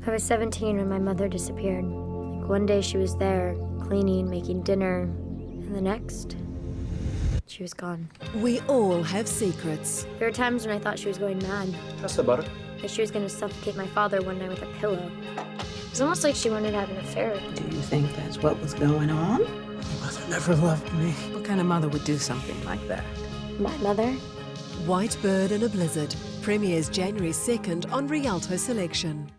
I was 17 when my mother disappeared. Like one day she was there, cleaning, making dinner, and the next, she was gone. We all have secrets. There were times when I thought she was going mad. That's the butter. That she was going to suffocate my father one night with a pillow. It was almost like she wanted to have an affair. Do you think that's what was going on? Your mother never loved me. What kind of mother would do something like that? My mother? White Bird in a Blizzard premieres January 2nd on Rialto Selection.